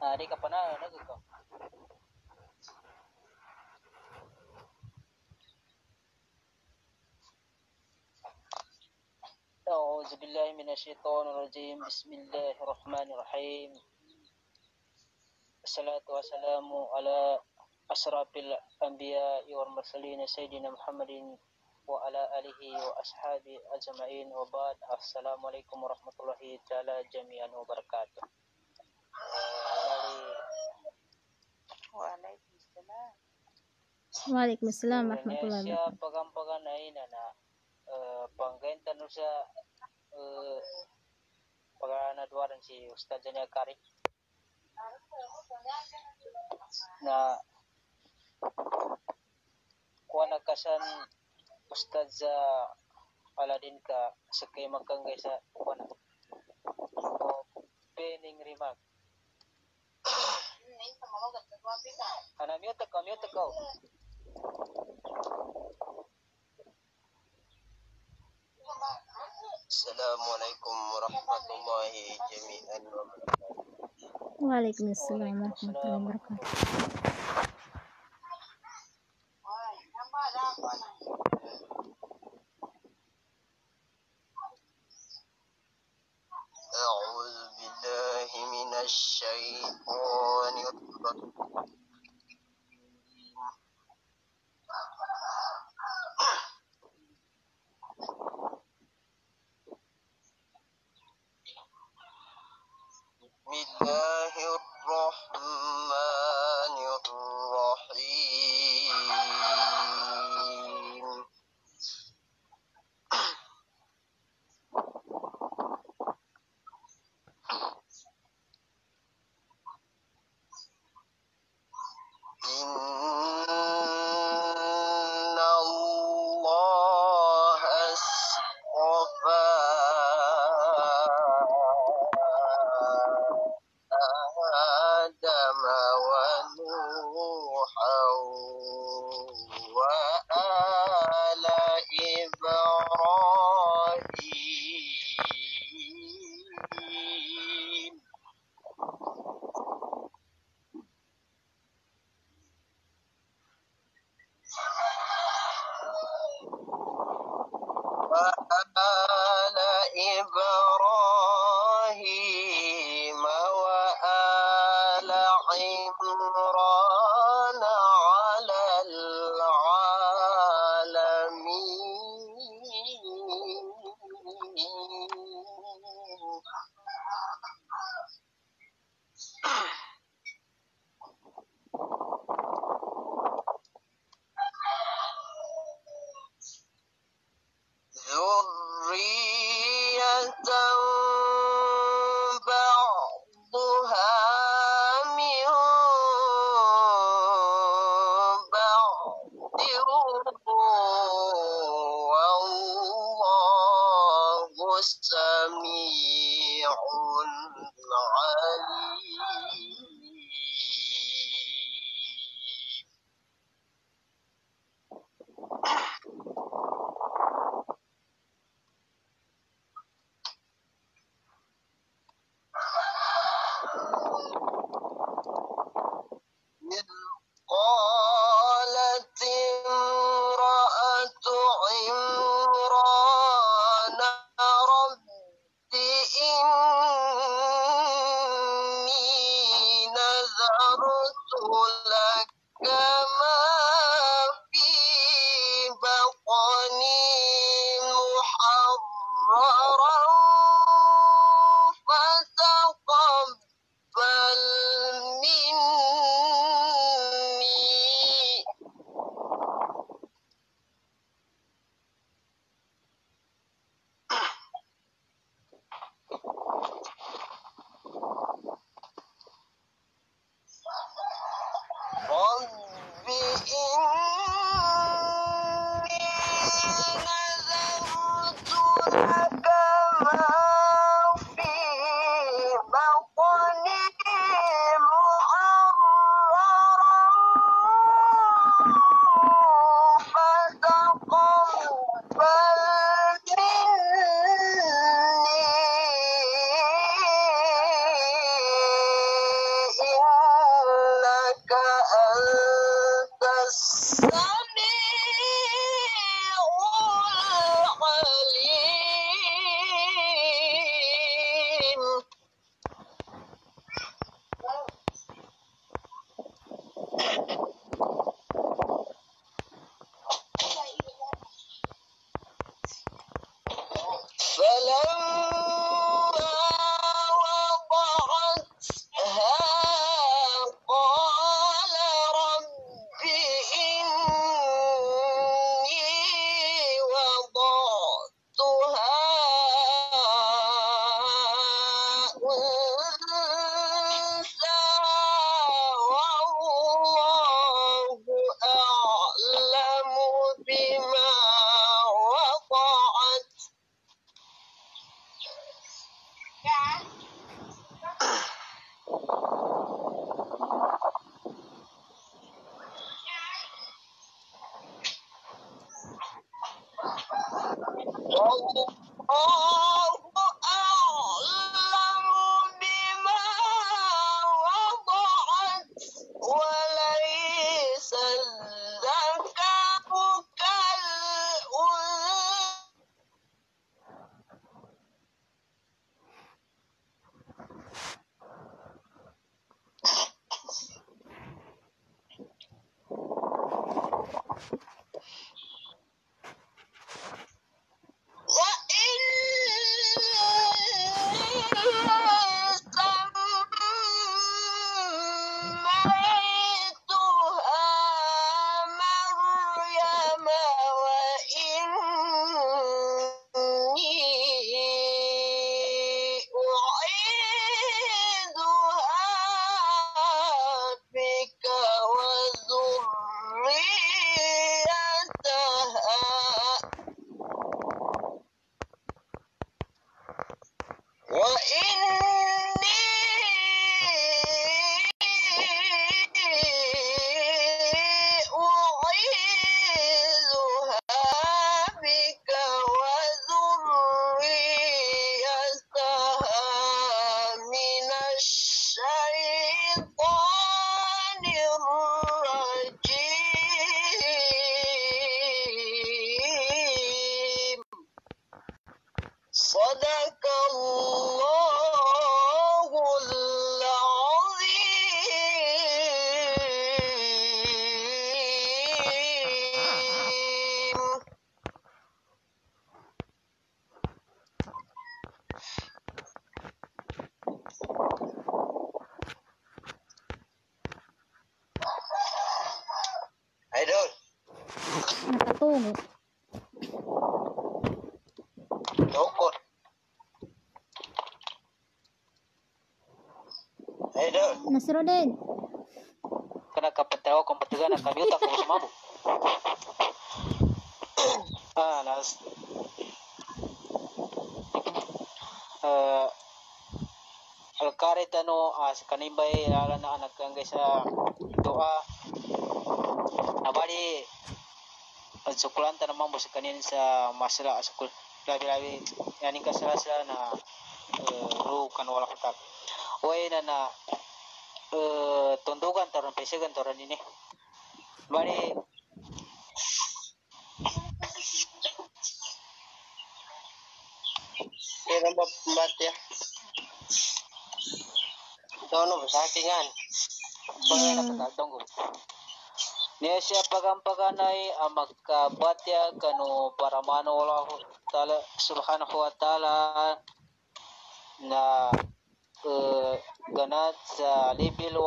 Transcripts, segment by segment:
Di ka pa na ko. أعوذ بالله من الشيطان الرجيم. بسم الله الرحمن الرحيم. الصلاة والسلام على أشرف الأنبياء والمرسلين سيدنا محمد وعلى آله وأصحابه أجمعين وبعد. السلام عليكم ورحمة الله تعالى جميعا وبركاته. Waalaikumsalam warahmatullahi Indonesia wabarakatuh. pagan-pagan ay na panggain tanong sa paganaduaran si Ustad Jania Karik na kuha nagkasan Ustad sa Aladin ka sa kay magkanggay sa kuha na opening remark. Mute ko. Assalamualaikum warahmatullahi jami'an wa barakatuh. Waalaikumsalam warahmatullahi wabarakatuh. أعوذ بالله من الشيطان الرجيم. بسم الله الرحمن الرحيم. إن الله اصطفى آدم ونوحا وآل إبراهيم وآل عمران على العالمين. ذرية بعضها من بعض والله سميع عليم. إذ قالت امرأة عمران رب إني نذرت لك ما في بطني محررا فتقبل مني. رب إني نذرت لك ما Nakatungo. Dokor. Ayo, Nasruddin. kena kapatao kung patigan na kamyuta kung sumabu. Nas alkarit kanimbay ala na anak kang sa doa abali sukulan ta naman mo sa kanin sa masala sukul labi-labi yani kasala sila na ru kan wala katak way na tundugan taron pesegan taron ini bali kaya ba batya dono sa akingan pagana katagdong niya siya pagampaganay magkabatya kanu paramano Allah ta'ala subhanahu wa ta'ala na ganat sa level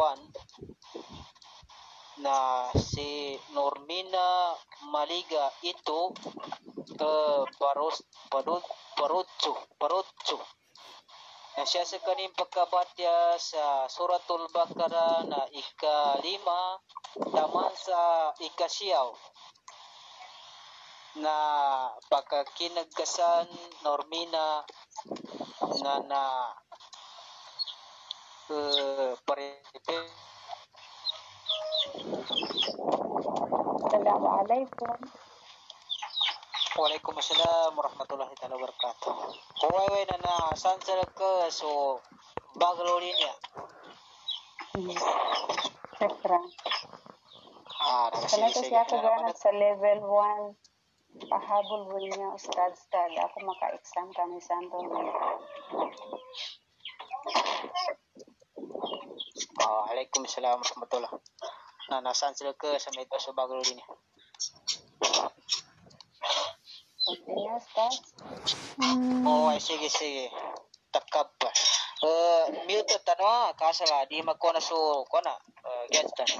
1 na si Normina Maliga itu Parutsu na siya sa kaning pagkabatya sa Suratul Baqarah na ika-5 taman sa ika-6 na pagkakinagkasan Normina na Assalamualaikum. Waalaikumsalam warahmatullahi taala wabarakatuh. Huwag na saan sila ka so bagalo niya. Syukran. Sana kasi ako ganat sa level 1. Pahabol mo niya, Ustad. Ako maka-exam kami santo niya. Waalaikumsalam warahmatullah. Nasaan sila ka sa medyo sa bagalo niya. Continue, Ustad. Sige. Takab pa. Mute tanwa kasala di magkona so kona gets tan.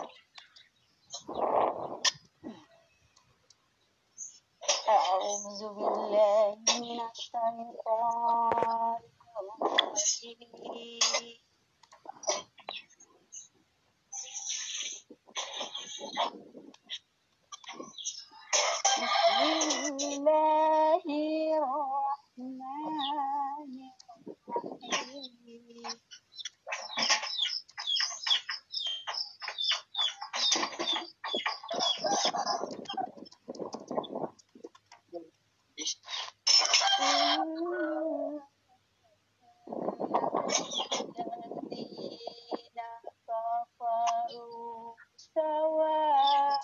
أعوذ بالله من الشيطان الرجيم بسم الله الرحمن الرحيم الذين كفروا سواء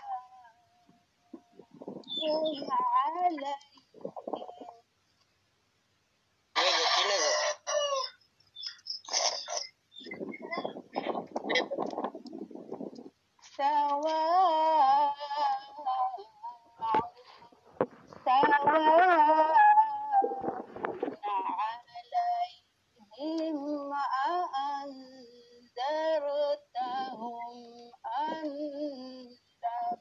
عليهم سواء عليهم أأنذرتهم أم لم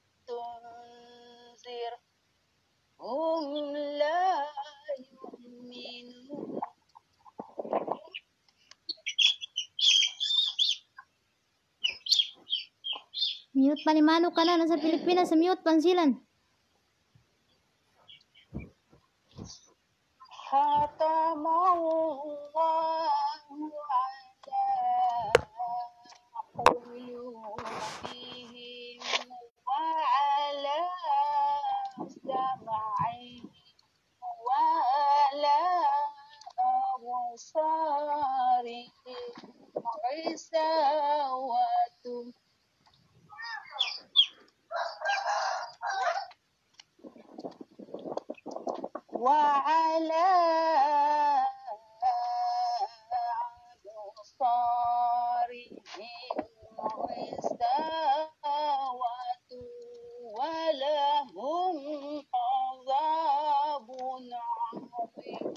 تنذر هم لا يؤمنون. Mute panimano ka na. Nasa Pilipinas, sa mute pansilan. ختم الله على قلوبهم وعلى سمعهم وعلى أبصارهم غشاوة وعلى أبصارهم غشاوة ولهم عذاب عظيم.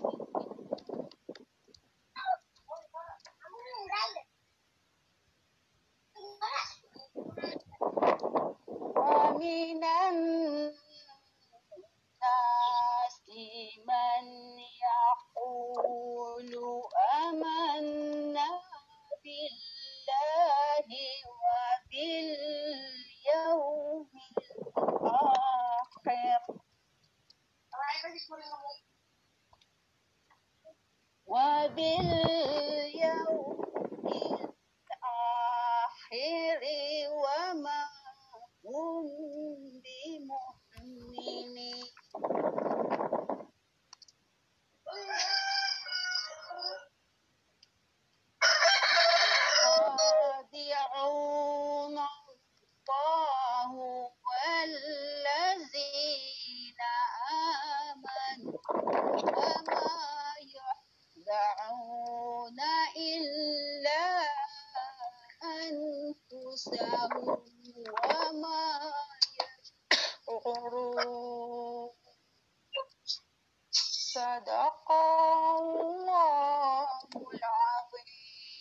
ومن الناس أنفسهم وما يشعرون صدق الله العظيم.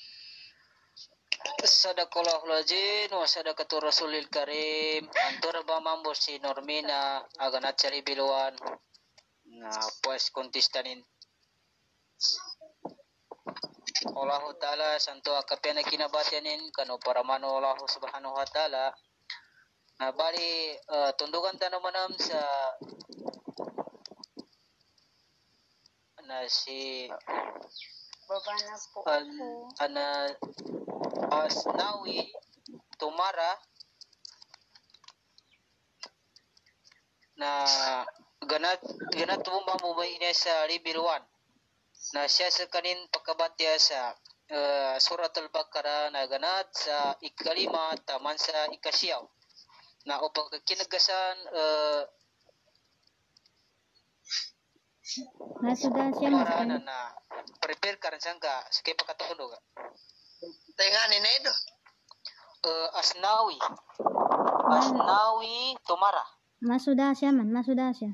Sadaqallahul azim wa sadaqatur rasulil karim. Antur ba mambo si Normina aganat cari biluan. Nah, pues kontistanin. Allah Ta'ala santo akapiana kinabatianin kano paramano Allah Subhanahu wa Ta'ala. Nah, bali tundukan tanamanam sa si Baba na po an, ako. ana Asnawi Tumara na ganat tumba mo ina sa Ribilwan na siya sa kanin pagkabatya sa Suratul Baqarah na ganat sa ikalima taman sa ikasyaw na upang kinagasan Masudah siya para mas. na prepare ka rin sangka sa kay pagkatundo ka Tengani na ito. Asnawi Tumara Masudah siya man, masudah siya.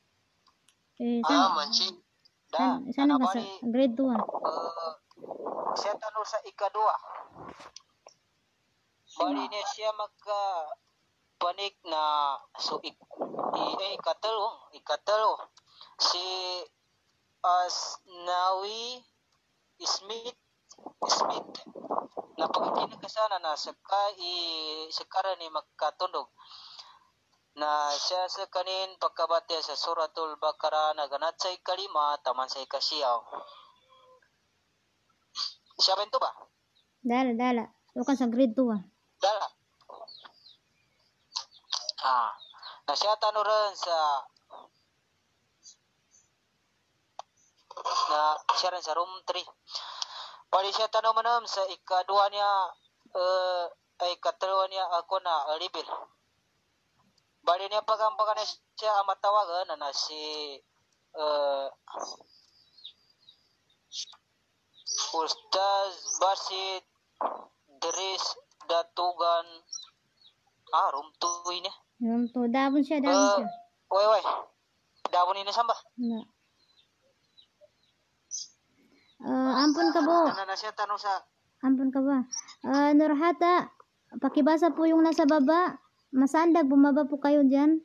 Manci. Sana ba sa grade 2? Siya tanong sa ikadua. Bali niya siya magka panik na so ikatalo si Asnawi Smith na pagkinagkasana na sekara ni magkatundog na siya sa kanin pagkabatya sa Suratul Baqarah na ganat sa ikalima taman sa ikasyaw. Siya ba ito ba? Dala. Bukan sa grade 2. Dala. Na siya tanong rin sa na siya rin sa room 3. Bali siya tanong manam sa ikadua niya ikatalawa niya ako na libil. Bali niya pagampakan na siya matawagan na si Ustaz Basit Dris Datugan room 2 ini. Room 2. Dabon siya. Woi. Dabon ini samba. Na. Ampun ka po. Na siya tanong sa Ampun ka ba? Nurhata, pakibasa po yung nasa baba. Masandag, bumaba po kayo dyan.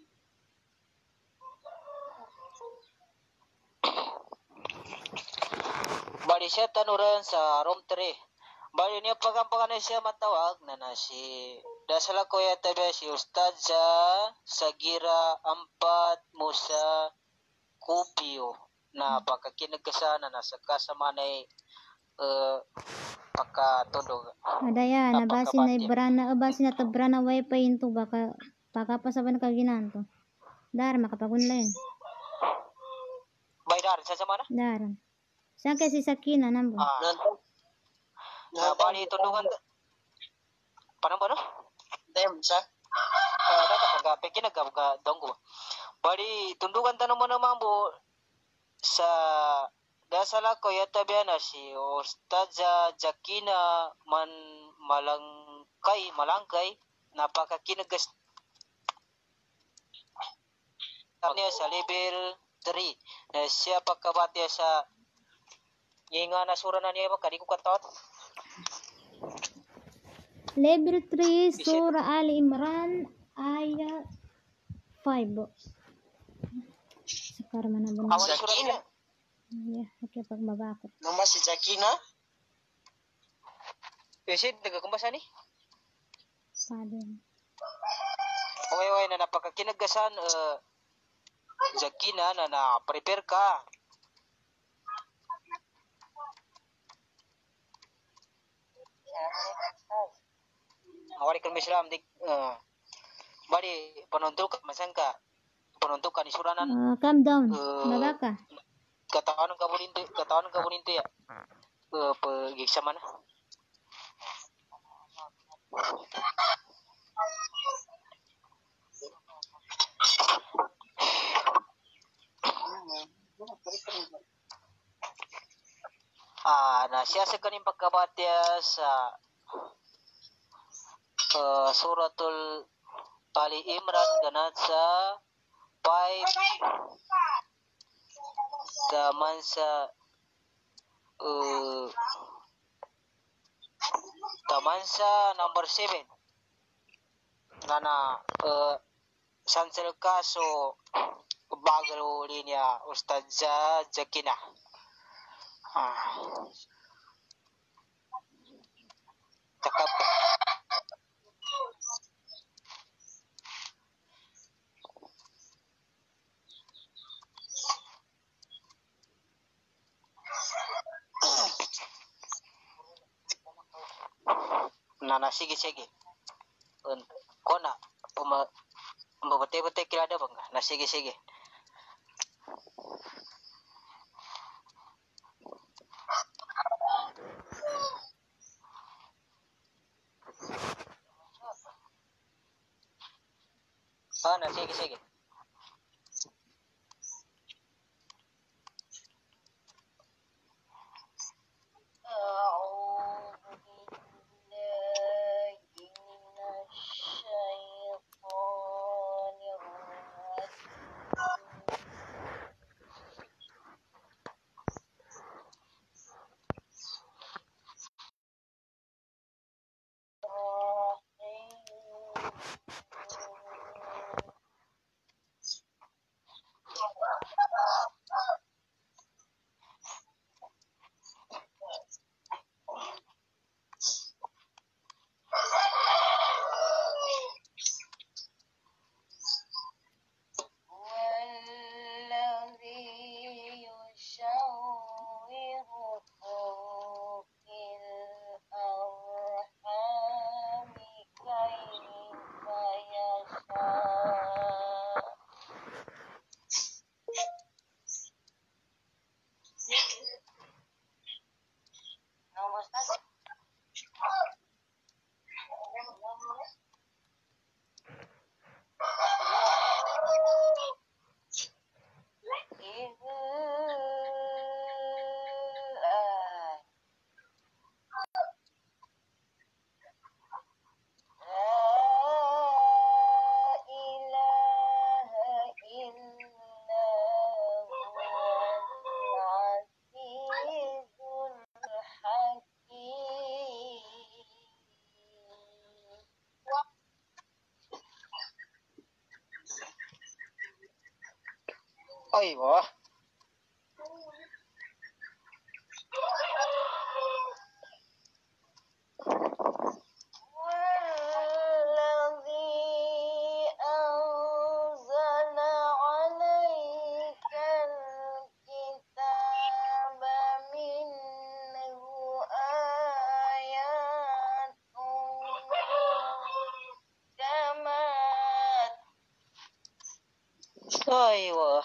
Bali siya tanuran sa room 3. Bali niya pagampakan na siya matawag na si dasala ko yata ba si Ustadza Sagira Ampat Musa Kupio na pagkakinagkasana na sa kasamanay pagkatulog. Adaya, nabasin na ibrana, abasin na tabrana wifi into baka pakapasaban ka ginanto. Dar, makapag-online. Bay darin sa samana? Daran. Saan kasi Sakina nambo? Bali tundukan parang ba no? Dem sa. Data pagka kinagka donggo. Bali tundukan tanong mo naman po sa dasala ko yata biya na si Ustadza Jakina Malangkay napakakinagas niya sa level 3 na siya pagkabatya sa nga nasura na niya kadi ko katot Level 3, Surah Ali Imran, ayat 5. Sekarang mana benar? awan sura Jakina. niya Ya, oke pagbaba ako. Nama si Jakina. kasi nagkakumbasa ni Padel. okay na napakakinagasan Jakina na prepare ka awari kan Islam dik bali penonton ka masangka penonton kan isuranan Calm down. Baba ka. katawan ka buninto ya pagigsa mana na siya sa kaning pagkabatya sa Suratul Ali Imran ganat sa 5 gaman sa number 7 nana sansel kaso bagal linya Ustazah Zakina. Cakap nana sige kona mabate kila ada bang na sige na sige wah wah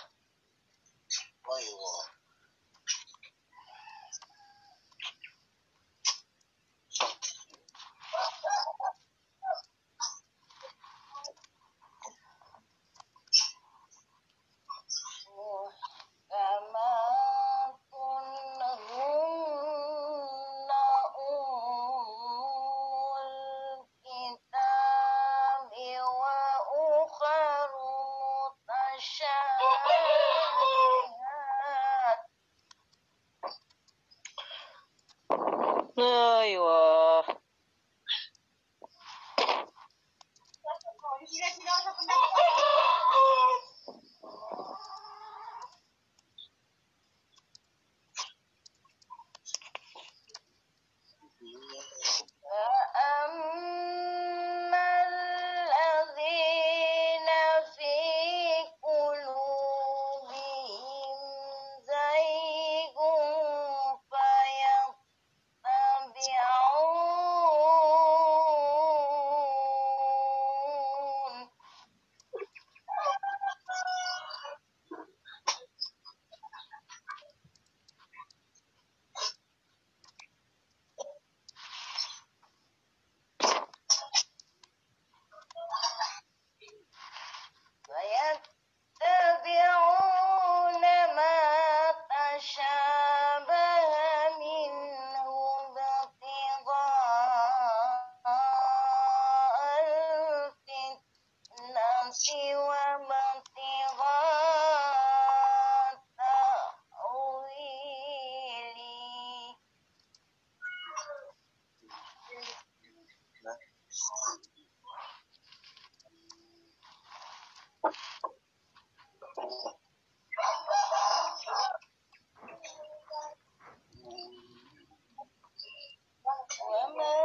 وما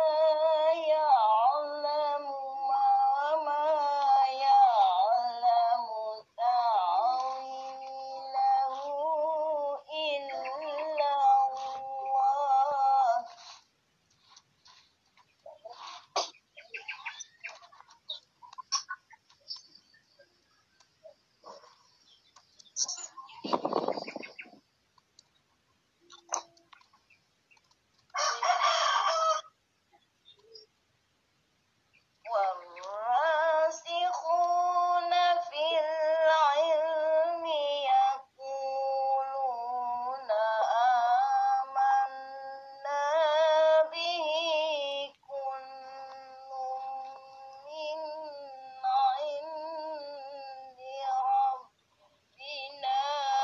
يعلم تأويله إلا الله. والراسخون في العلم يقولون آمنا به كل من عند ربنا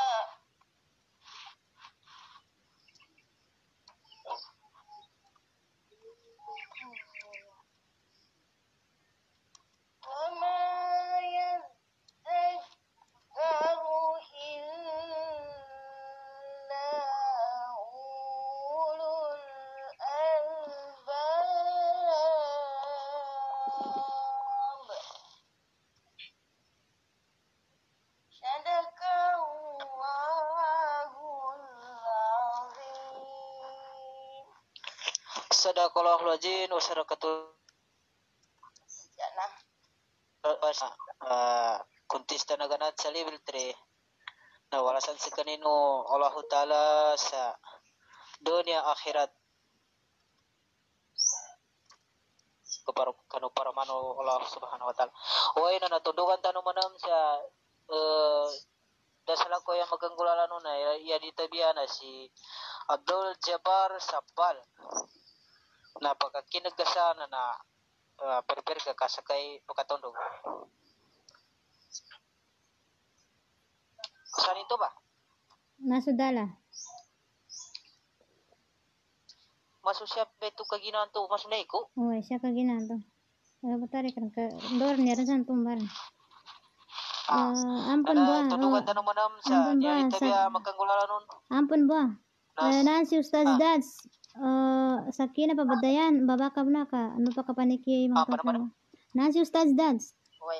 وما يذكر إلا أولو الألباب. صدق الله العظيم. Sadaqallahul azim wa sadaqatul Jana. kuntista na ganat sa level 3 na walasan si kanino Allah Ta'ala sa dunia akhirat kanu para mano Allah Subhanahu wa Ta'ala. Way na natudungan tanu manam sa dasala ko yang maganggulalan na ya ditabiana si Abdul Jabbar Sabbal na pagkakinagkasana na perper ka kasakay pakatondog. Saan ito ba? Nasudala. Masu siya beto kaginaan to, masu na iko? Oh, siya ka ginanto. Ano ba tarik ka? Dor niya rin tumbar. Ampun ba? Tudugan tanong manam sa Ampun ba? niya itabya magkanggulalan nun. Ampun ba? Nan si Ustaz Dads. Sakina pabadayan, babakab na ka. Ano pa kapaniki mga kapwa? Nan si Ustaz Dads.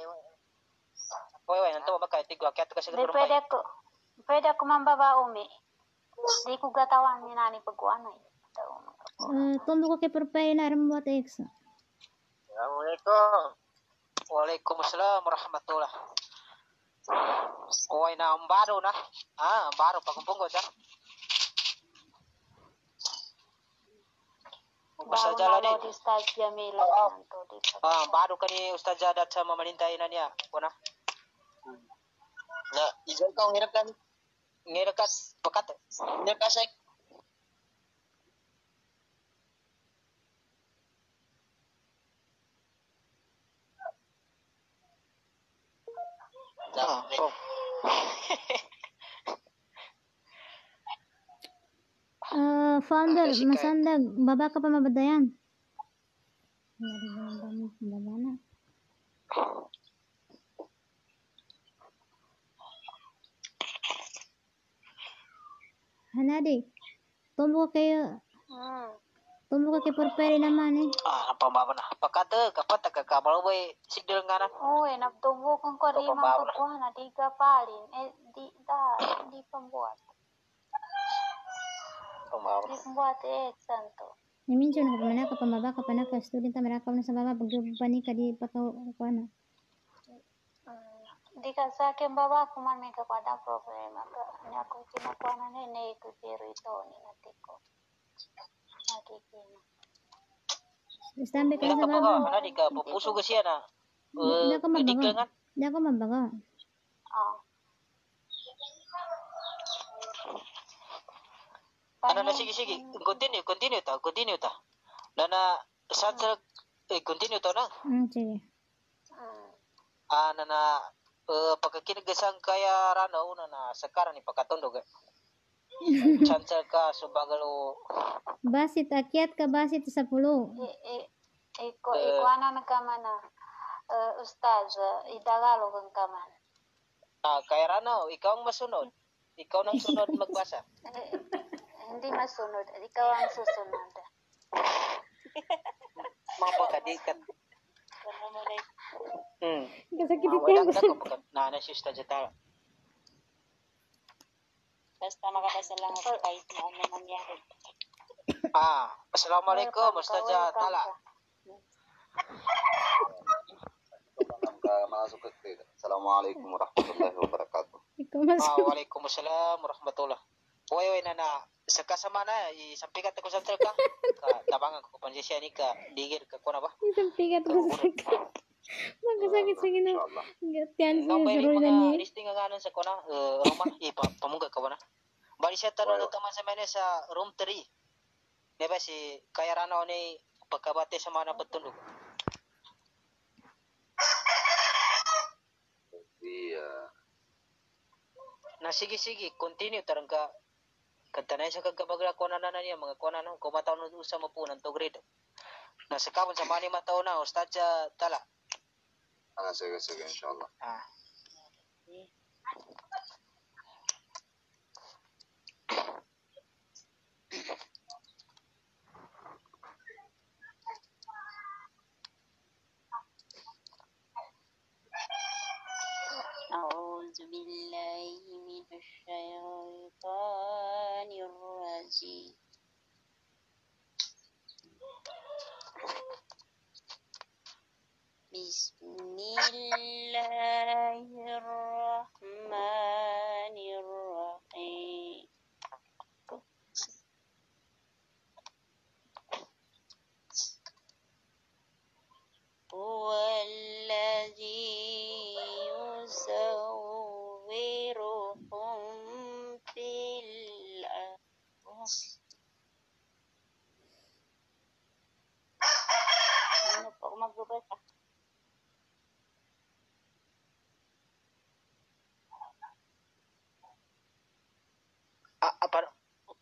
Way, nanto makaitigwa kaya to kasi Di pwede ako mambaba umi. Di ko gatawan ni nani pagkuanay. Tumbo ko kay perpay na rin buat ex. Assalamualaikum. Waalaikumsalam warahmatullah. Way na ambaro na. Ambaro pagumpunggo siya. Ustaz Jala ni. Di Ustaz Jamila. Ambaro ka ni Ustaz Jadat sa mamalintay na niya. Kuna? Na, ijay kau ngirakan. Ngirakat pakat. Ngirkasay. Founder, masandag, baba ka pa mabadayan. Baba na. Hanadi, tumbo kayo, tumbo ka kay perpay naman eh. Pambaba na. Pakata, kapat, kakabalo ba sigdil nga na? Oo, nagtubo kang karimang pagkuhan na di kapalin. Di pambuat. Pambaba. Di pambuat santo. Minsan na pamana ka pamaba ka panaka student merakaw na sa baba pagdubani ka di pa ka na. Di ka sa akin baba kuman may kapada problema ka. Ni ako kinakuha na ni ko pero ito ni natiko. Nakikina. Istambe ka na sa Baka baba. mana di ka pupuso ka siya na. Di ako mabaga. Di ako mabaga. Ano na sige continue ta. Na sa continue ta na. Sige. Na pagkakinagasang kaya ranaw na sekarang ni pakatondog. Chancel ka subagalo. Basit akyat ka basit sa pulo. Iko anak kamana Ustaz, Tagalog ang kaman. Kaya Rano, ikaw ang masunod. Ikaw nang sunod magbasa. Hindi masunod, ikaw ang susunod. Mga pagkadikat. Kasakit ito Wala yung ka ko pagkat naanasis ta jata. Basta makabasa lang ako kahit na ano mangyari. Assalamualaikum Ustaz Tala. Masuk ke Assalamualaikum warahmatullahi wabarakatuh. Ikaw masuk. Waalaikumsalam warahmatullah. Oy na sa kasama na isampikat ako sa ka. Tabangan ko pansya ni ka digir ka ko na ba? Isang pigat ko sa magkasakit sa gina. Gatian siya sa Bayari rol na mga niya. listing nga nun sa ko na Roma pamunga ka ba na? Bali siya tanong na taman sa mene sa room 3. Diba si Kaya Rano ni pagkabate sa mga napatulog. Iya. Na sige continue tarang ka kantanay sa kagabagla ko na niya mga ko na no kumataw no usa mo po to grade. Nasa kapon sa mani mataw na Ustaz Tala. Sige insyaallah. أعوذ بالله من الشيطان الرجيم. بسم الله الرحمن الرحيم. هو الذي يصوركم في الأرحام. Ano po ako magbabasa? Apa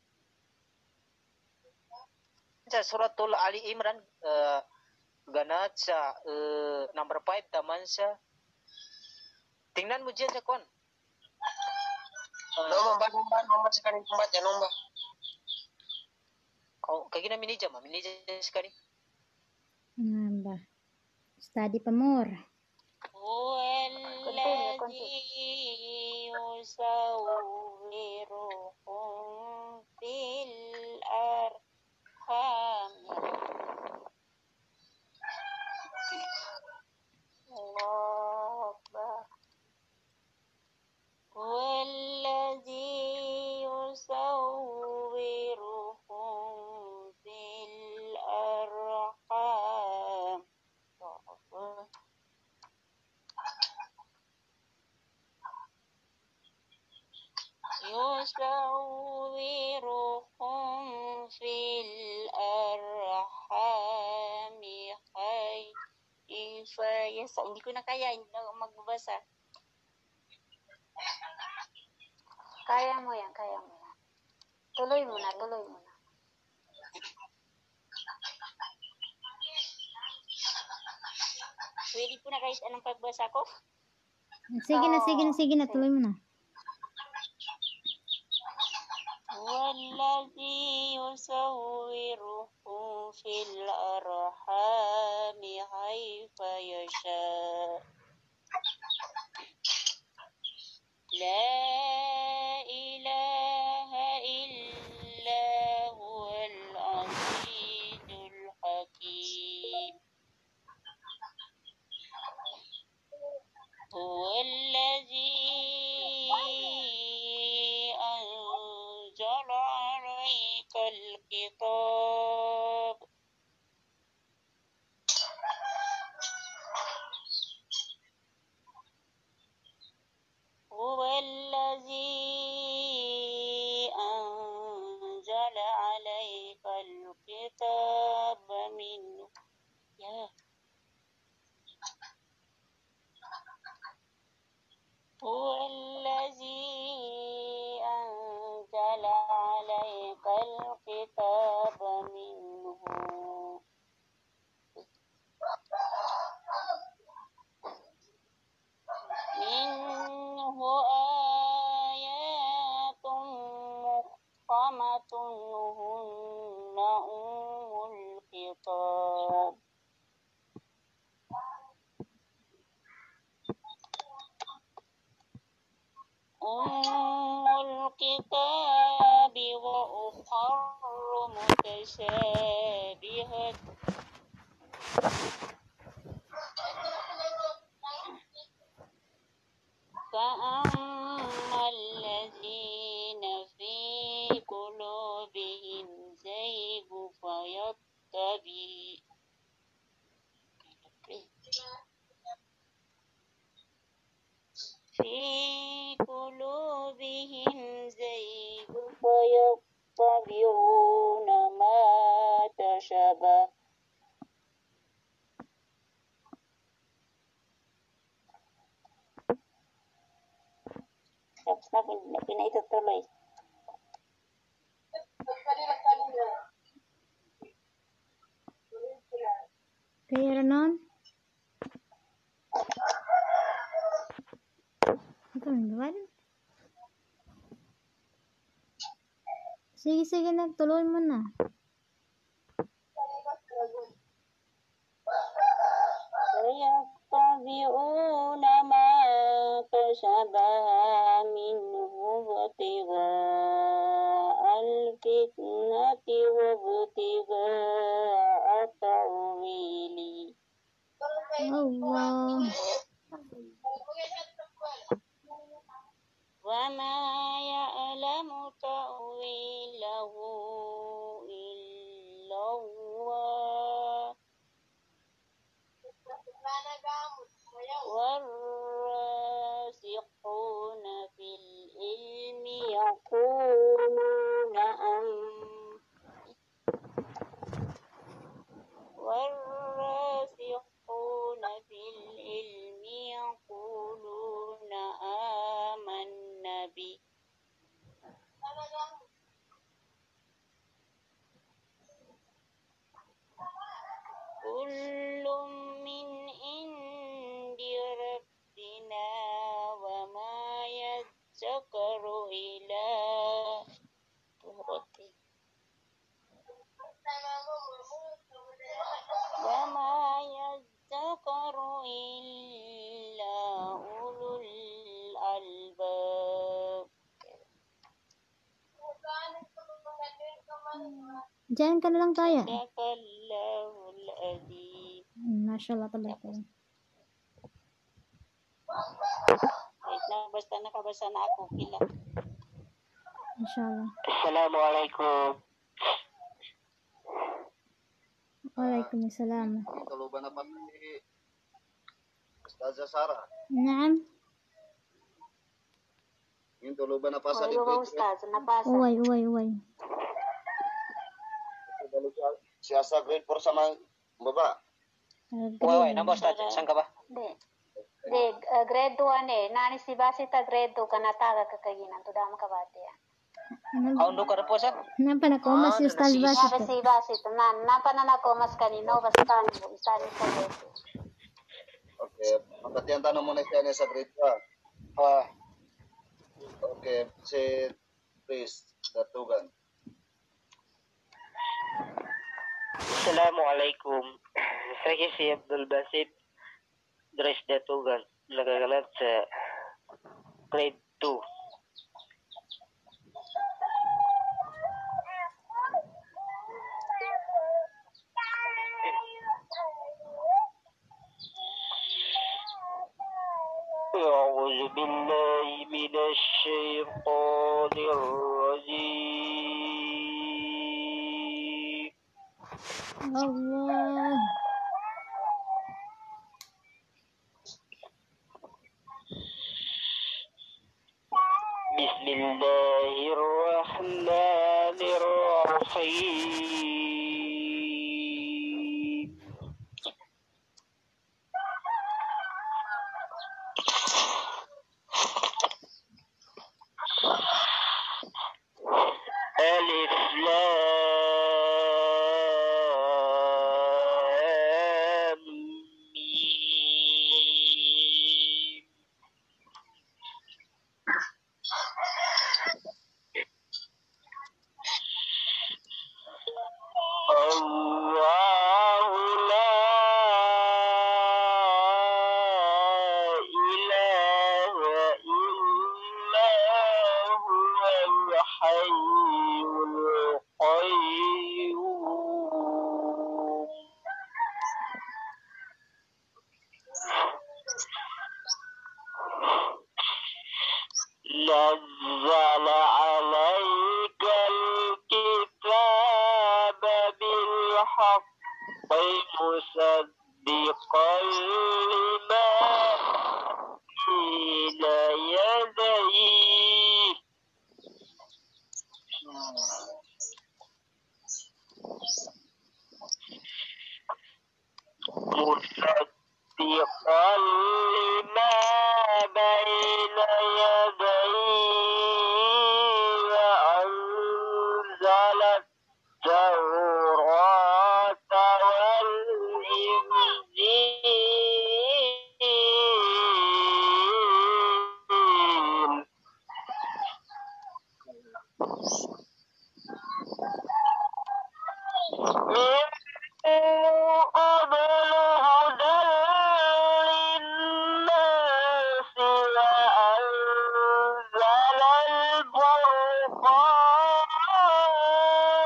sa suratul Ali Imran ganat sa number 5 taman sa tingnan mo diyan sa kon. Nomba sekali pembaca nomba. Kaya na minija sekali. Ba? Study pa more. هو الذي يصوركم في الأرحام. الله أكبر. هو الذي يصوركم في الأرحام. يصوركم في الأرحام كيف يشاء. Hindi ko na kaya, hindi na magbabasa. Kaya mo yan. Tuloy mo na. Pwede po na kahit anong pagbasa ko? Sige na, tuloy mo na. والذي يصوركم في الأرحام كيف يشاء. لا إله إلا هو العزيز الحكيم. هو الذي أنزل عليك الكتاب الكتاب وأخر متشابهة فأما الذين في قلوبهم زيغ فيتبعون ما تشابه pinaitatulay. Kaya Renon? Ito nagawal? Sige, nagtuloy mo na. فيتبعون ما تشابه منه ابتغاء الفتنة وابتغاء تأويله Allah. وما يعلم تأويله إلا الله والراسخون في العلم يقولون آمنا به كل من عند ربنا وما يذكر إلا أولو الألباب. Diyan ka na lang tayo. Sadaqallahul azim. Masya Allah talaga. Wait lang, basta nakabasa na ako kila. Inshallah. Assalamualaikum. Waalaikumsalam. Tuluban na pa si Ustazah Sarah. Naam. Yung tuluban na pa sa Oy, baba debate. ustaz, napasa. Uway. Si Asa grade 4 sa mga baba. Uy, nambos natin. Saan ka ba? De grade 1 nani si basita grade 2 kanataga kakaginan to dama kabate ya. Kaundo ka na po, sir? Napa na komas si Ustaz Basit. Si basita napa na komas kanino bastan istani sa grade. Okay. Mabatian tanong muna siya niya sa grade 2. Okay. Si Chris Datugan. Assalamualaikum. Saya si Abdul Basit Dres Datugan. Nagagalat sa grade 2. أعوذ بالله من الشيطان الرجيم. Allah. بسم الله الرحمن الرحيم. ألف لام ميم. نزل عليك الكتاب بالحق مصدقا لما بين يديه مصدقا لما بين يديه وأنزل التوراة والإنجيل من قبل هدى للناس وأنزل الفرقان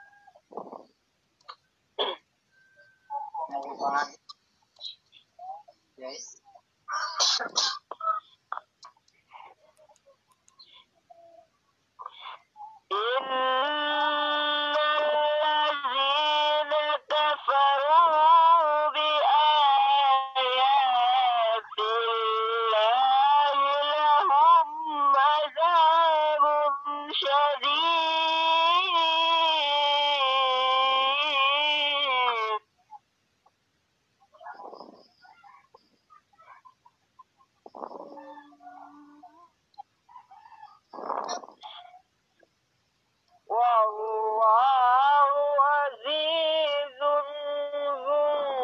إن الذين كفروا بآيات الله لهم عذاب شديد والله عزيز ذو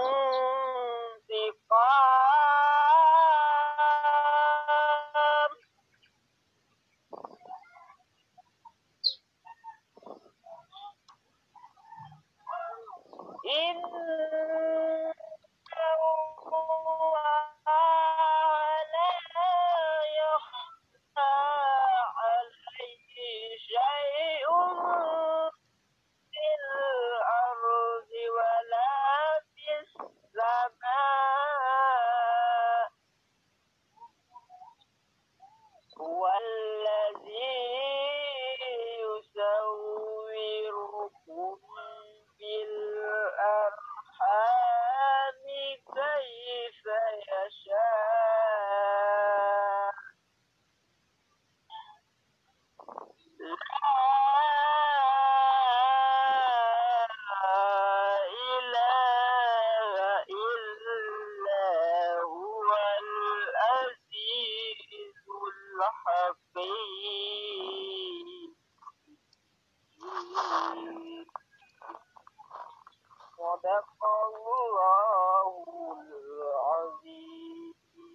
انتقام إنه لا يخفى عليه شيء في الأرض ولا في السماء هو الذي يصوركم في الأرحام كيف يشاء لا إله إلا هو العزيز الحكيم صدق الله العظيم.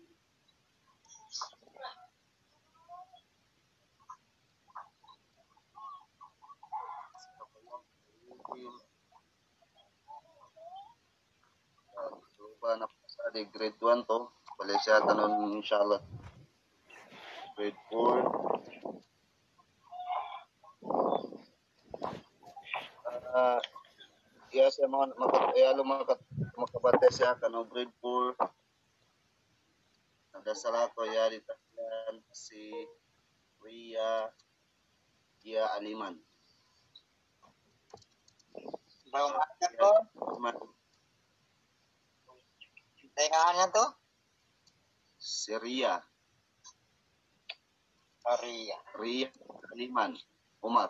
Coba na di grade 1 to. Balik siya tanong inshallah. Grade 4. Iya siya mga makabate siya kanong grade 4. Nagdasalato ya di tayan si Ria Aliman. Bawangnya tuh, tengahannya tuh, si Ria Aliman Umar.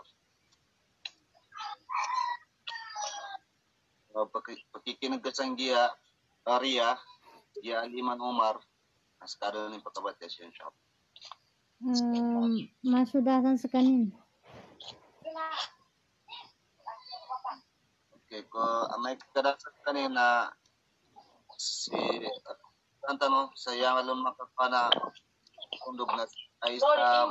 Pakikinig ka sang Ria Aliman Umar. Askado ni pagkabates yun siya. Masudasan sa kanin. Okay, ko may kadasa kanina si tanong sa yangalong makapana kundog na ay sa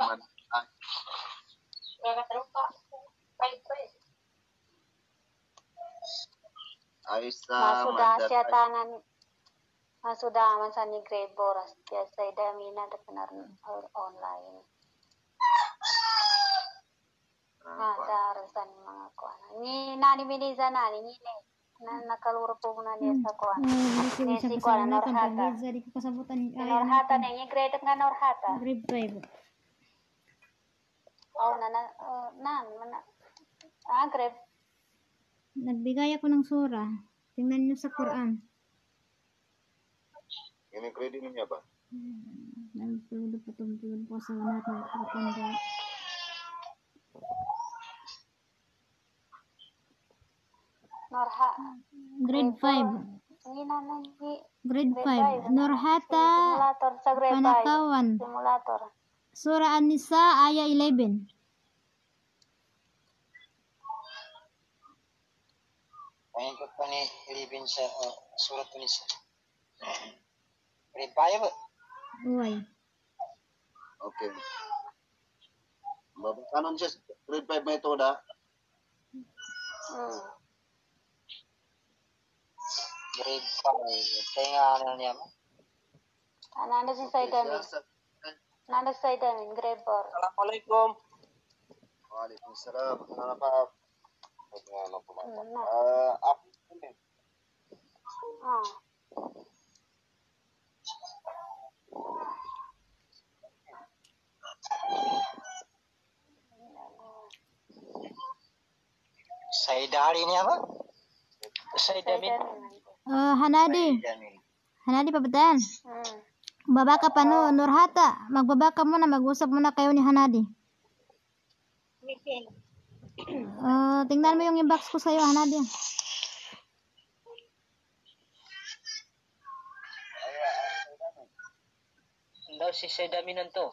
Masudaman sa ni grade boras dia sa damina da penar online. Darasan mga kuan. Ni nani biliza nani ni nakaluro po na niya sa kuan. Ni si kuan Norhata. Norhata ni grade nga Norhata. Grade 5. grade. Nagbigay ako ng sura. Tingnan niyo sa Quran. Ini grade niya ba? Nagtulog po sa lahat ng pagkakanda. Norha. Grade 5. Hindi na nangi. Grade 5. Nurhata Simulator sa grade 5. Panakawan. Simulator. Surah An-Nisa, ayat 11. Pangikot pa ni Ilibin sa surat Tunis. Grade 5 ba? Uy. Okay. Kanon siya grade 5 may toda. Grade 5. Kaya nga ano niya mo? Nanda si Saidamin. Nanda si Saidamin, grade 4. Assalamualaikum. Waalaikumsalam. Apa? Ano po man? Up. Saidari niya ba? Saidamin. Hanadi. Hanadi pabatayan. Baba ka pa no, Nurhata. Magbaba ka muna, mag-usap muna kayo ni Hanadi. Tingnan mo yung inbox ko sa'yo, Hanadi. Daw si Saidamin to.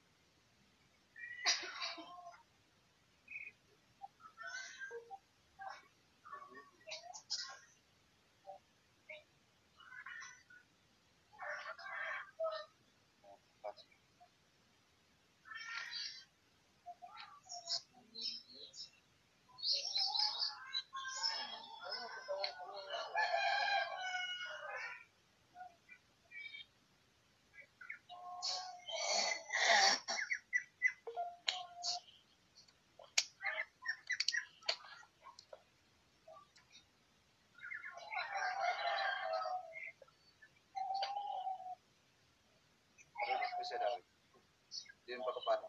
Din pa kapano.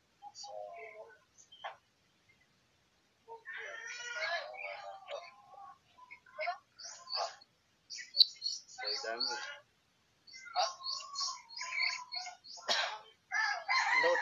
Saidamin. Load.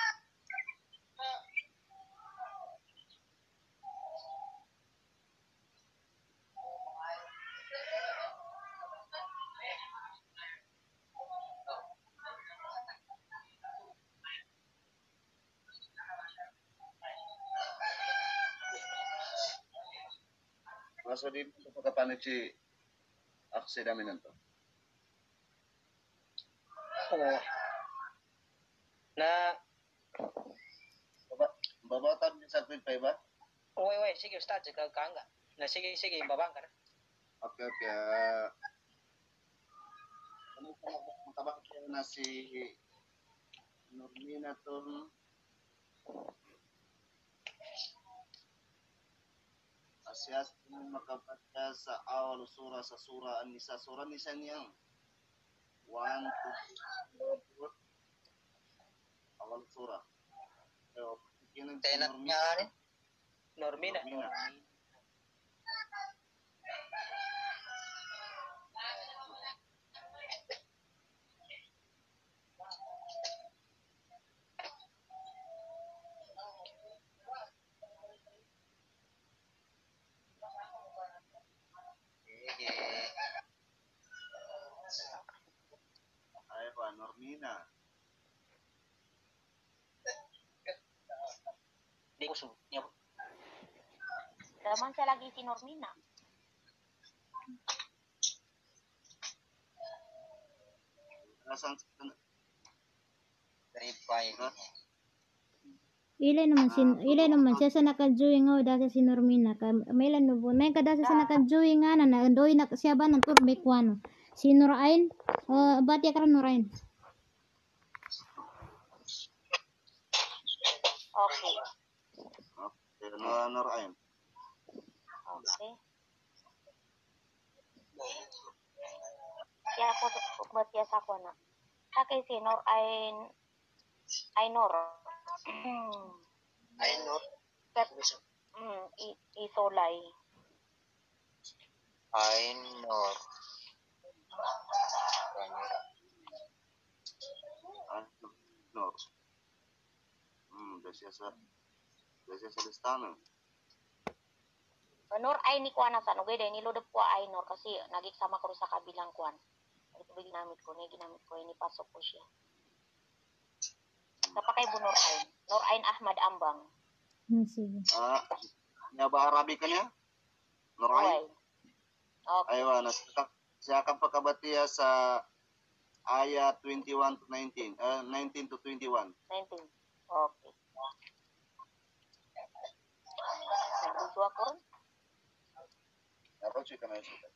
Masa din sa pagkapanit si Saidamin to. Na Babatan din sa grade 5 ba? Uy, sige ustad, ka nga. Na sige, babang ka na. Okay. Ano pa matabang ko na si Normina to. Asyas makabaca sa awal surah sa surah An-Nisa. Surah An-Nisa niyang 1, 2, 3, 4 awal surah. So, kinang si Tenat niya rin. Normina. Ay ba, Normina. Di ko niya. Naman siya lagi si Normina. Nasaan Grade 5. Ilay naman siya sa naka-join nga dasa si Normina. Mailan no po. May kadasa sa naka-join nga na doy na siya ba ng turbik wano. Si Nurain, bati ka rin Nurain. Okay. Nurain. Okay. Kaya ako buat biasa ko na. Kaya si Nurain ay Nur. Ainur. Kat, isolay. Ainur. Ainur. Biasa sa listahan. Nur ay ni kuan sa nugay dahil nilodop ko ay Nur kasi nagiksama ko sa kabilang kuan. Ito ba ginamit ko ini pasok ko siya. Sa pakay bu Nur Ain Ahmad Ambang. Sige. Nya ba Arabic kanya? Noray. Okay. Aywa, siya akan pagkabatiya sa ayat 21 to 19. 19 to 21. 19. Okay. Nagbuso ako rin. Apa sih kana sudah?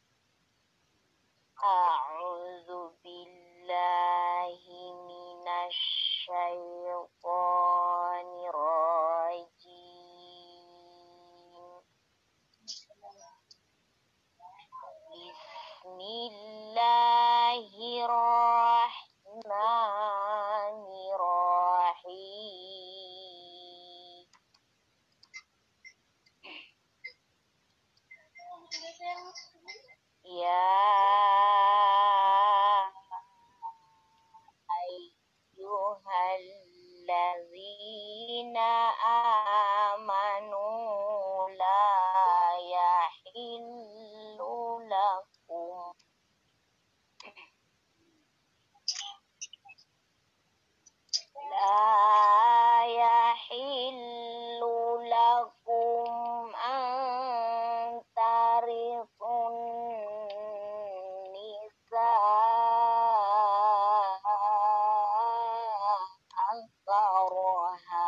A'udzu billahi minasy syaithanir rajim. Bismillahirrahmanirrahim. Ya ayyuhallazina amanu la yahillu lakum an tarithun nisaa karaha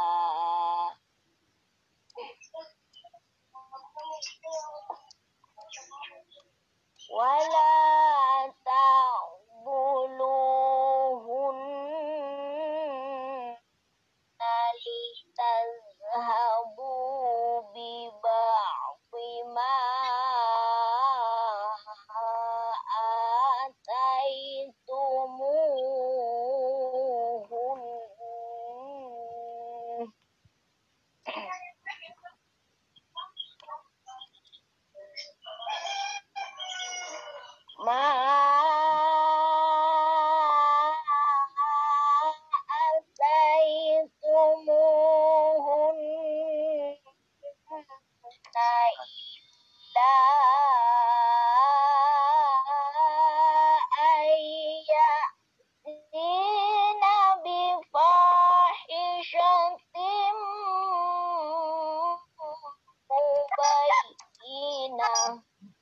wala ta'dhuluhunna litazhabu biba'dhi ma ataitumuhun ma ataitumuhunna illa ayya'tina bifahishatin mubayyinah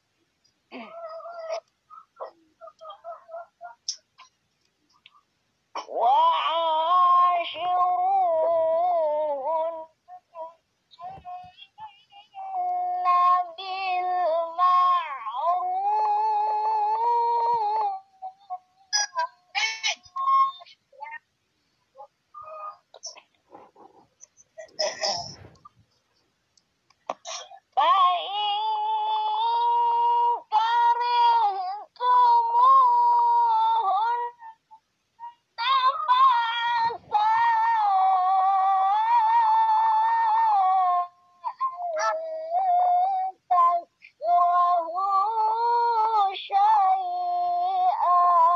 وعاشروهن بالمعروف فإن كرهتموهن فعسى أن تكرهوا شيئا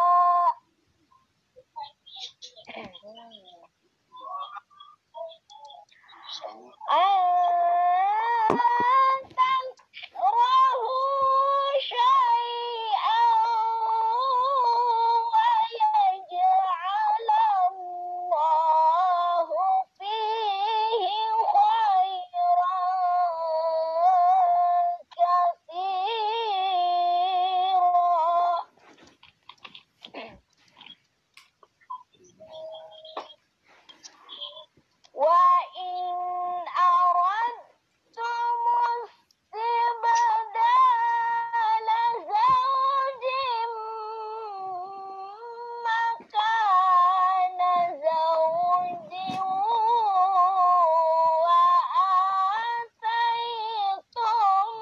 ويجعل الله فيه خيرا كثيرا وإن أردتم استبدال زوج مكان زوج وآتيتم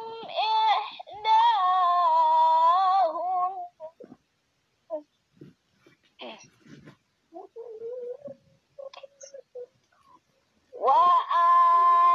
إحداهن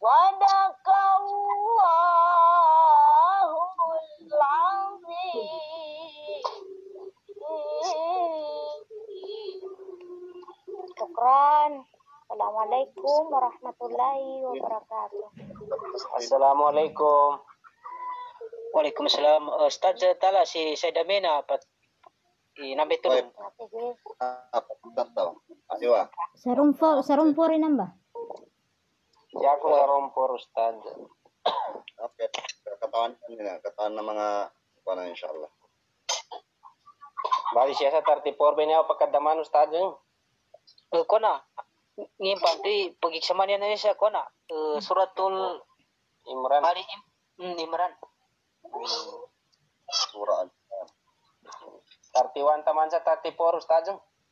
Sadaqallahul azim. Syukran. Assalamualaikum warahmatullahi wabarakatuh. Assalamualaikum. Waalaikumsalam. Ustaz tala si Said Amina pat inambe tulong. Apa tahu? Adiwa. Sarumpo rin ang ba? Siya ako sa Rompor, Ustad. Oke. Katawan ng mga kuana insyaallah. Bali siya sa 34 ba niya pagkadaman, Ustad? Kona ngimpan ti pagiksaman yan na siya kona suratul Imran. Ali Imran. Surah 31 taman sa 34, Ustad.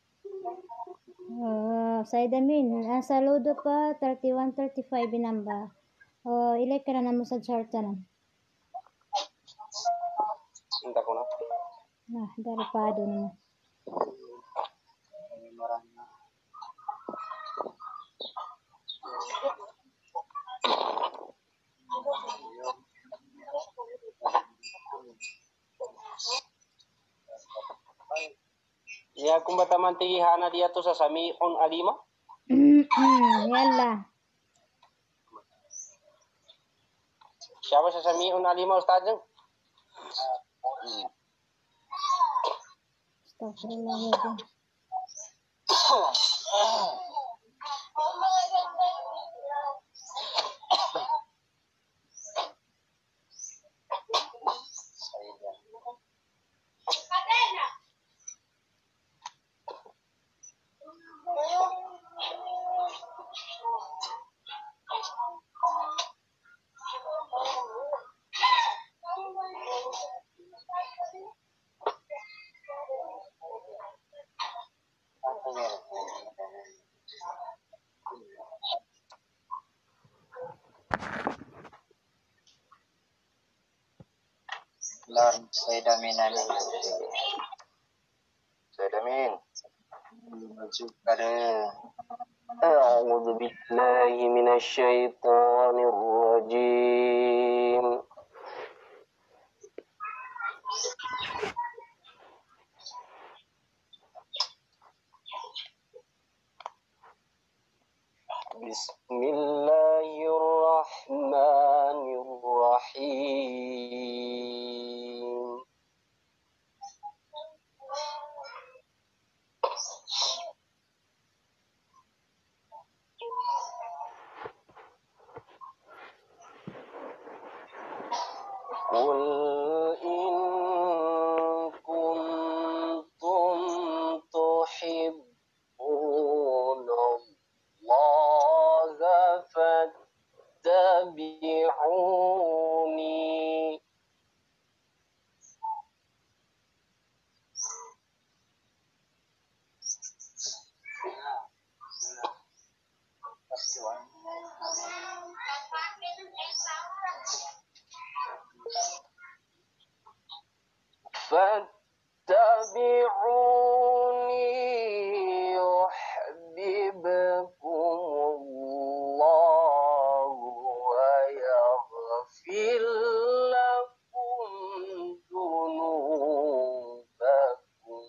Said Amin, saludo pa 31-35 binamba. Ilay ka na mo sa chart na. Hinta ko na. Daripado na. Siya kung ba taman tigihana diya to sa Sami'un Alima? Yalla. Siya ba sa Sami'un Alima, Ustad? Astaghfirullah. Lord, Said Amin. Said Amin. أعوذ بالله من الشيطان الرجيم. بسم الله الرحمن الرحيم. قل إن كنتم تحبون الله فاتبعوني فاتبعوني يحببكم الله ويغفر لكم ذنوبكم.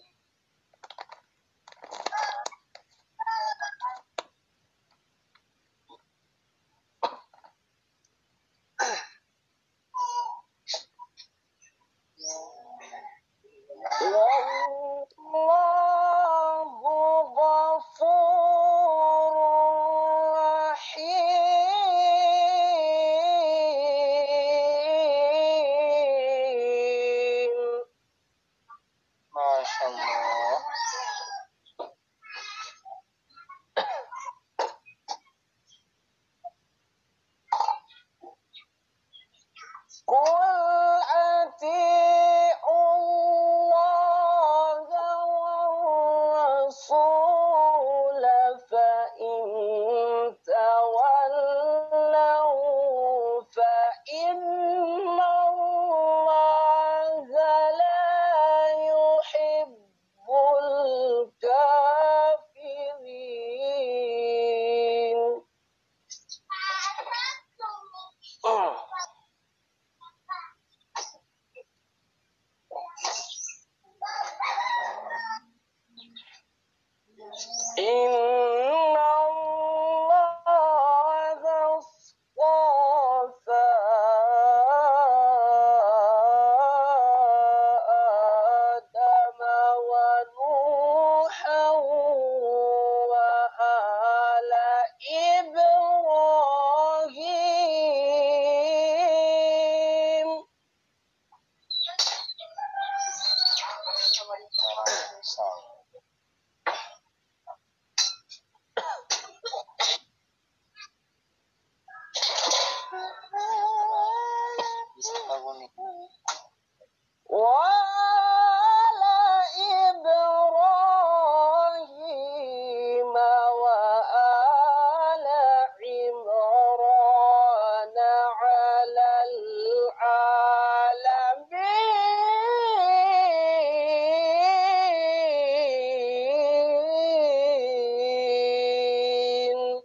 والله غفور رحيم. ما شاء الله. قل أطيعوا الله والرسول فإن تولوا فإن الله لا يحب الكافرين. على العالمين.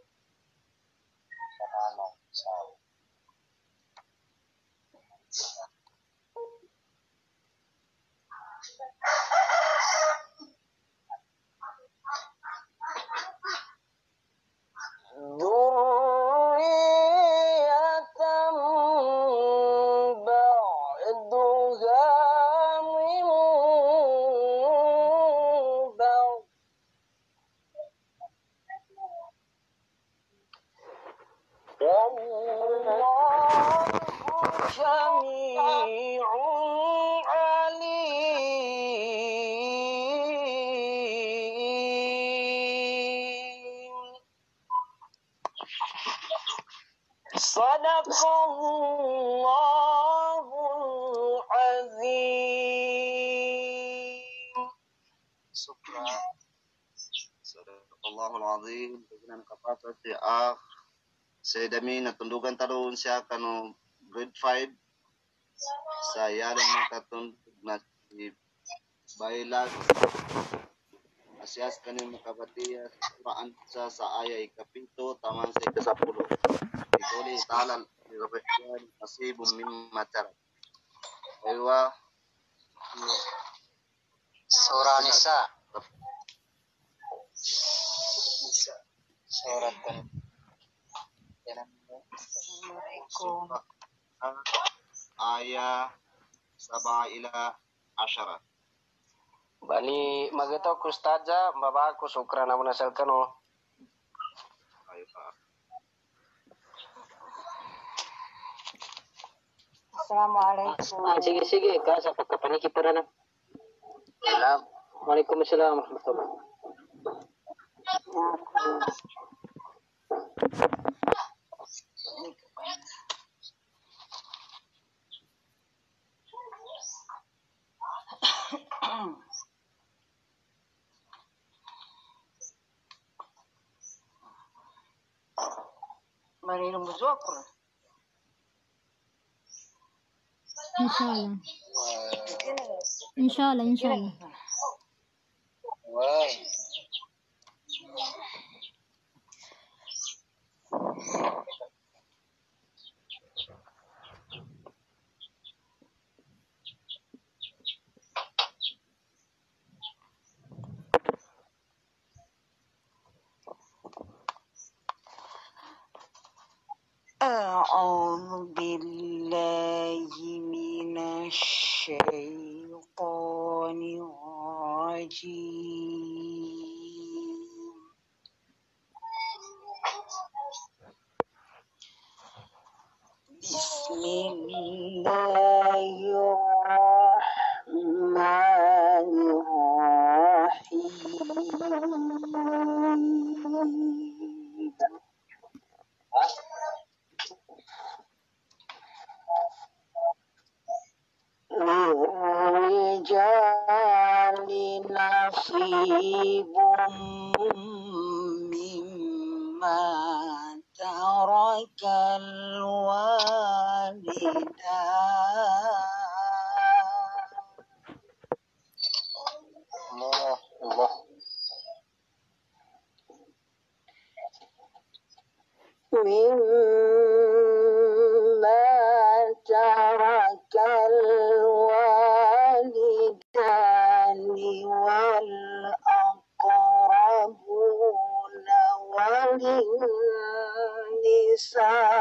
ذرية بعضها من بعض والله سميع عليم. صدق الله العظيم. Syukran. Sadaqallahul azim. Dengan kapasa si Akh Sayyid Amin natundugan tarun siya kano grade 5 sa yaran makatundog na si Bailag asyas kanin makabatiya sa Quran sa ayay kapito taman sa ika-10. Ikuli talal dirabasyan nasibum mimma tarak. Aywa Surah Nisa. Surat Assalamualaikum. ayat 7 ila 10. Bani magito ko ustadza baba ko sukran na nasalkan oh. Ayo Pak. Assalamualaikum. Sige ka sa pagkapaniki para na. Waalaikumsalam warahmatullahi. Marinom buzokro. Inshallah. Wow. أعوذ بالله من الشيطان الرجيم. بسم الله الرحمن الرحيم. للرجال نصيب مما ترك الوالدان مما ترك الوالدان والأقربون وللنساء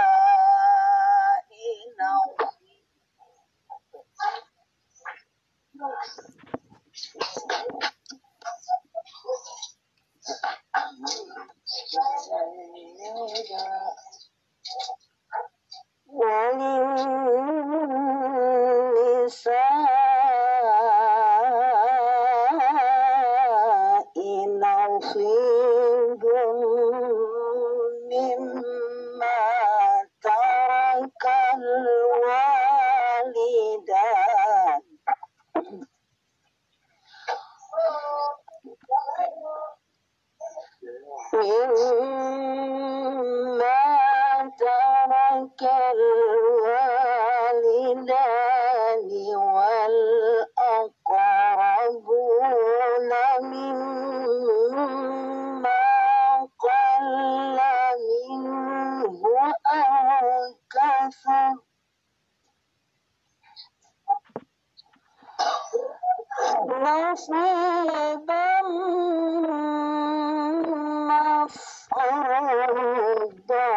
نصيب مما ترك الوالدان مما ترك الوالدان نصيبا مفروضا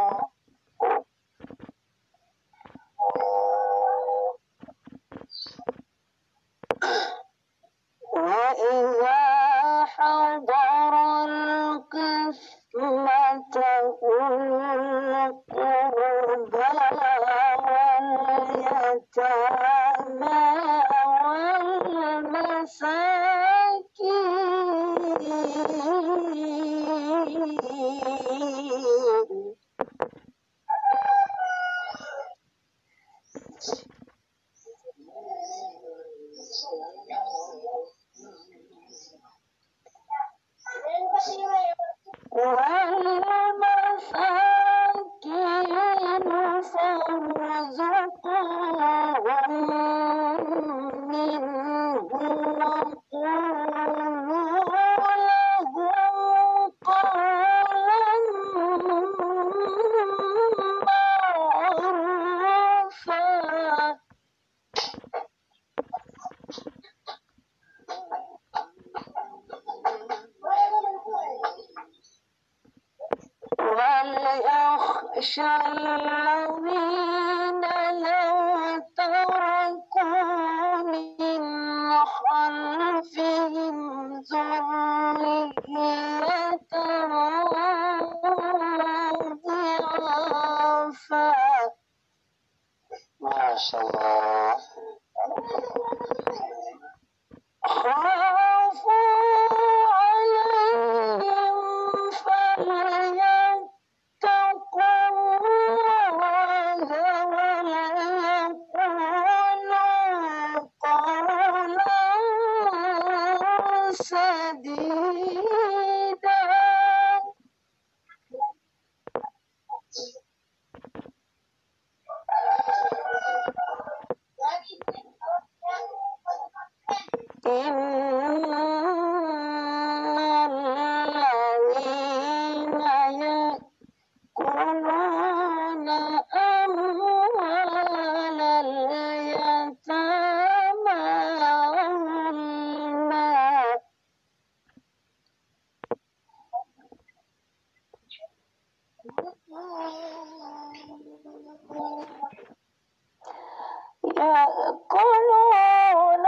وإذا حضر القسمة أولو القربى واليتامى والمساكين فارزقوهم منه وقولوا لهم قولا معروفا وليخشى الذين لو تركوا من خلفهم ذرية ضعافا ما شاء الله خافوا عليهم فليتقوا الله وليقولوا قولا سديدا إن الذين يأكلون أموال اليتامى ظلما يأكلون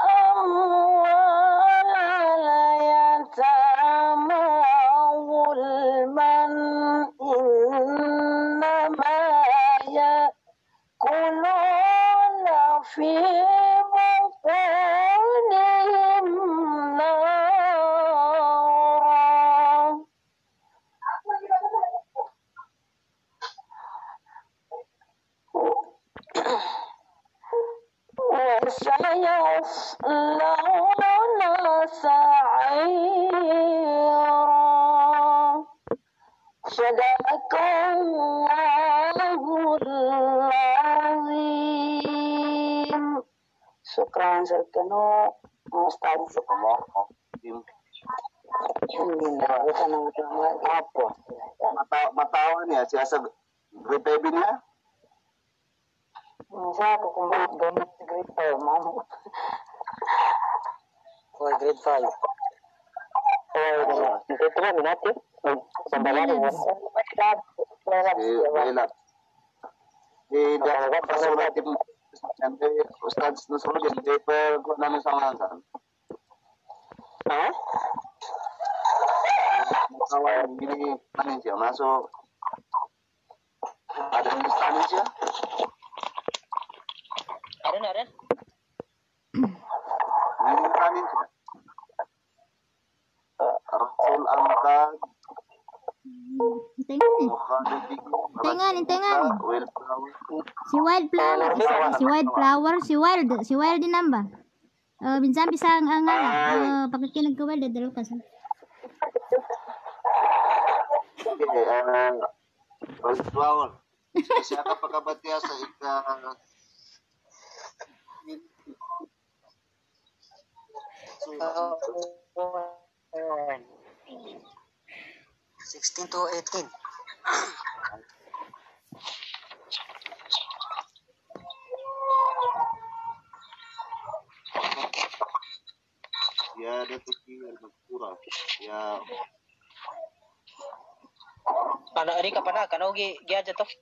أموال اليتامى ظلما إنما يأكلون في بطونهم نارا وسيصلون سعيرا صدق الله العظيم. شكرا سيدنا Ustaz. Matawan niya siya sa grade 7 niya. Saya aku kembali donat grade 5 mau. Oh, grade 5. Grade 3 minati. Sampai Ilan. Dapat pasulat tim sampai Ustaz Nusrul jadi paper kok namin sama kan. Kawan gini panin siya masuk ada yang panin siya. Aren. Ini panin siya. Rasul angkat Tengan. Si Wildflower din namba. Minsan bisa ang pakikinig ko Wild dalo ka sa. Wildflower. Siya kapagkabatya sa ika 16 to 18. الزيادة في المذكورة يا Anak Rika pada kan oke aja tuh.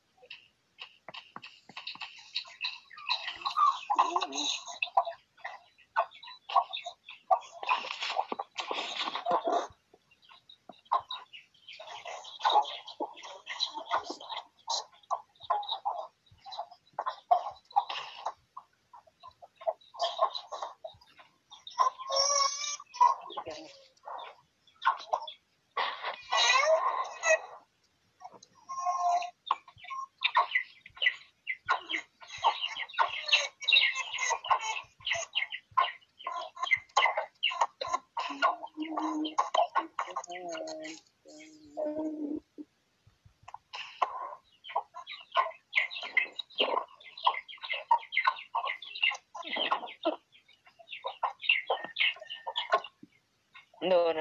No.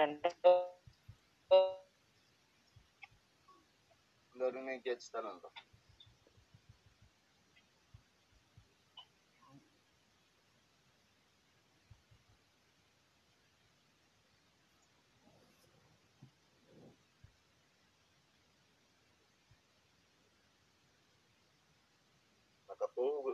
Lalo na yung gets na lang to. Nakatulog.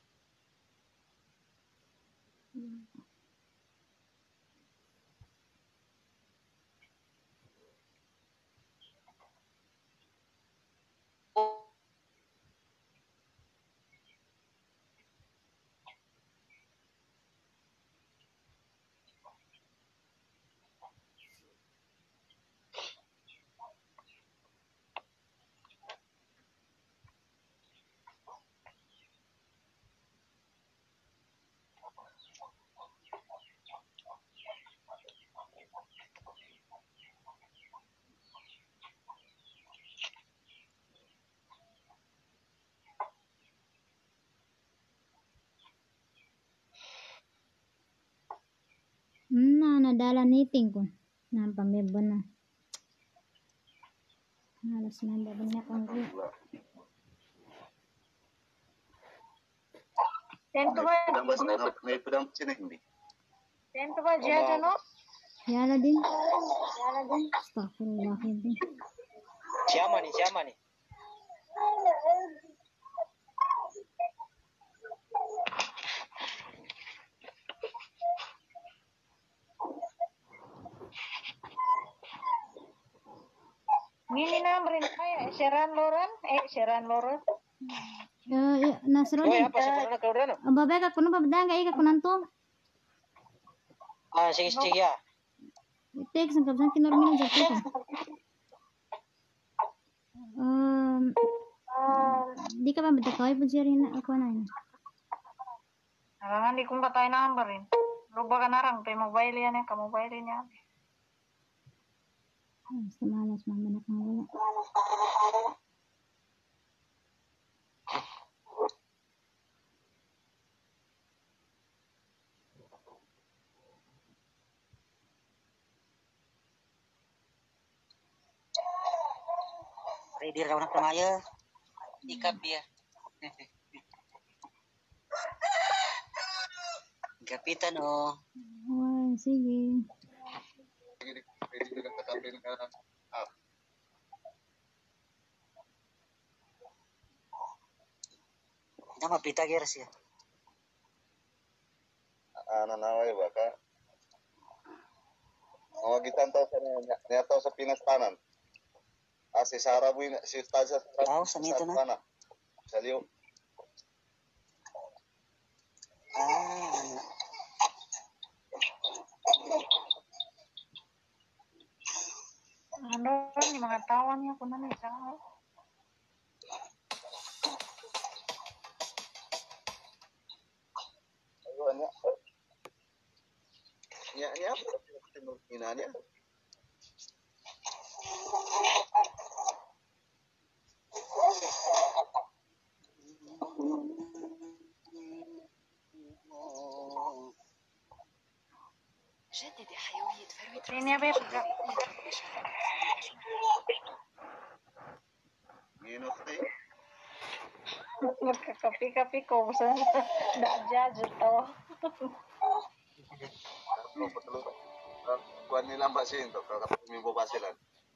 Nadala meeting ko. Nampamebo na. Halos nanda banyak ang group. Tento ba? May pedang sini hindi. Tento ba dyan, no? Yala din. Astaghfirullah. Siapa nih? Ngini namrin kaya Sheran Loren. Nasro Oh din. ya, apa sih corona keluaran? Babay ka kuno babdanga ika kunanto. Ah, sige ya. Text ang kapsan kinormin sa kita. Di ka ba badakaway po siya rin ako na yun. Hindi kong patay namrin. Luba ka narang, tayo mobile yan eh, ka-mobile niya. Basta malas mamanak ang wala. Ready raw na kamaya. Ikap ya. Kapitan oh. Ay, sige. Pwede lang katapin ka. Nama pita gears ya. Nanaway ba ka? Mawagitan to sa pinastanan. Si Sarah Buy, si Taja Sa nito na. Sa liyo. Ano, yung mga tawan niya ko na isa. Ayun niya. Niya. Ina niya. جدد حيوية فروة Ini apa ya? Nginok tayo. Magkakapi-kapi ko. Basta na-judge ito. kuan nila basin to kapag may basilan.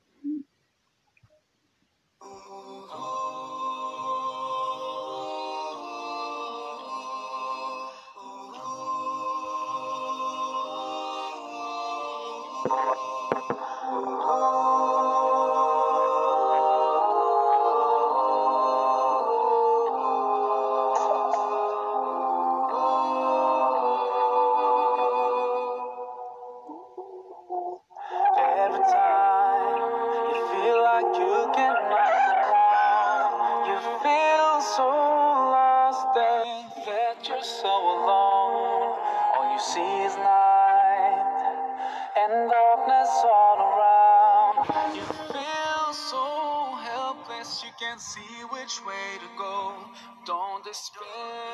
Every time you feel like you cannot go on, you feel so lost and that you're so alone. All you see is night and darkness all around. You feel so helpless, you can't see which way to go. Don't despair.